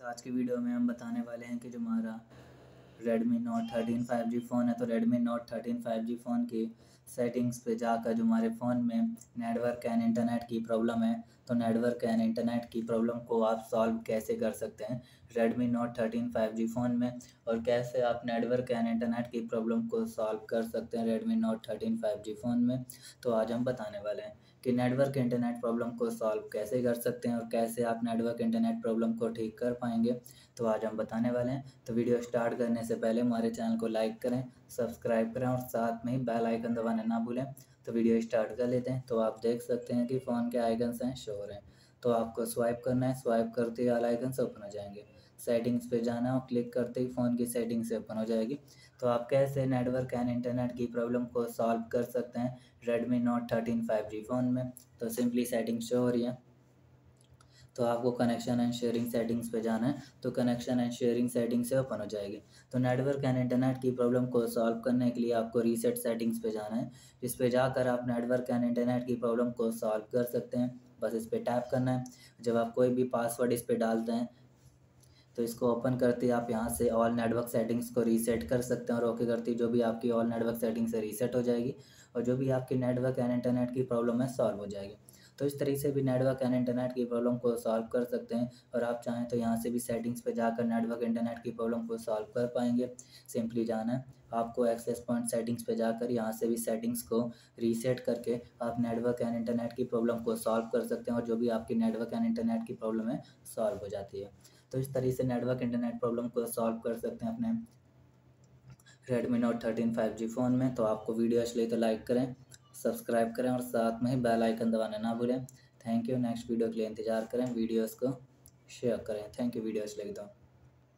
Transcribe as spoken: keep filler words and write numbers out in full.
आज की वीडियो में हम बताने वाले हैं कि जो हमारा Redmi Note thirteen five G phone है, तो Redmi Note thirteen five G phone की सेटिंग्स पे जाकर जो हमारे फ़ोन में नेटवर्क एंड इंटरनेट की प्रॉब्लम है, तो नेटवर्क एंड इंटरनेट की प्रॉब्लम को आप सॉल्व कैसे कर सकते हैं Redmi Note thirteen five G phone में, और कैसे आप नेटवर्क एंड इंटरनेट की प्रॉब्लम को सॉल्व कर सकते हैं Redmi Note thirteen five G phone में। तो आज हम बताने वाले हैं कि नेटवर्क इंटरनेट प्रॉब्लम को सॉल्व कैसे कर सकते हैं और कैसे आप नेटवर्क इंटरनेट प्रॉब्लम को ठीक कर पाएंगे। तो आज हम बताने वाले हैं। तो वीडियो स्टार्ट करने से पहले हमारे चैनल को लाइक करें, सब्सक्राइब करें और साथ में ही बेल आइकन दबाना ना भूलें। तो वीडियो स्टार्ट कर लेते हैं। तो आप देख सकते हैं कि फ़ोन के आइकन्स हैं, शो हो रहे हैं। तो आपको स्वाइप करना है, स्वाइप करते ही ऑल आइकन्स ओपन हो जाएंगे। सेटिंग्स पे जाना है और क्लिक करते ही फ़ोन की सेटिंग्स ओपन हो जाएगी। तो आप कैसे नेटवर्क एंड इंटरनेट की प्रॉब्लम को सॉल्व कर सकते हैं Redmi Note thirteen five G phone में। तो सिंपली सेटिंग शो हो रही है, तो आपको कनेक्शन एंड शेयरिंग सेटिंग्स पे जाना है। तो कनेक्शन एंड शेयरिंग सेटिंग से ओपन हो जाएगी। तो नेटवर्क एंड इंटरनेट की प्रॉब्लम को सॉल्व करने के लिए आपको रीसेट सेटिंग्स पे जाना है। इस पे जाकर आप नेटवर्क एंड इंटरनेट की प्रॉब्लम को सॉल्व कर सकते हैं। बस इस पर टैप करना है। जब आप कोई भी पासवर्ड इस पर डालते हैं तो इसको ओपन करते ही आप यहाँ से ऑल नेटवर्क सेटिंग्स को रीसेट कर सकते हैं, और ओके करते ही जो भी आपकी ऑल नेटवर्क सेटिंग्स से रीसेट हो जाएगी और जो भी आपकी नेटवर्क एंड इंटरनेट की प्रॉब्लम है सॉल्व हो जाएगी। तो इस तरीके से भी नेटवर्क एंड इंटरनेट की प्रॉब्लम को सॉल्व कर सकते हैं, और आप चाहें तो यहाँ से भी सेटिंग्स पे जाकर नेटवर्क इंटरनेट की प्रॉब्लम को सॉल्व कर पाएंगे। सिंपली जाना है आपको एक्सेस पॉइंट सेटिंग्स पे जाकर, यहाँ से भी सेटिंग्स को रीसेट करके आप नेटवर्क एंड इंटरनेट की प्रॉब्लम को सॉल्व कर सकते हैं, और जो भी आपकी नेटवर्क एंड इंटरनेट की प्रॉब्लम है सॉल्व हो जाती है। तो इस तरीके से नेटवर्क इंटरनेट प्रॉब्लम को सॉल्व कर सकते हैं अपने Redmi Note thirteen five G phone में। तो आपको वीडियो अच्छी लगी तो लाइक करें, सब्सक्राइब करें और साथ में ही बेल आइकन दबाना ना भूलें। Thank you. नेक्स्ट वीडियो के लिए इंतज़ार करें, वीडियोज़ को शेयर करें। Thank you. वीडियो अच्छी लगी तो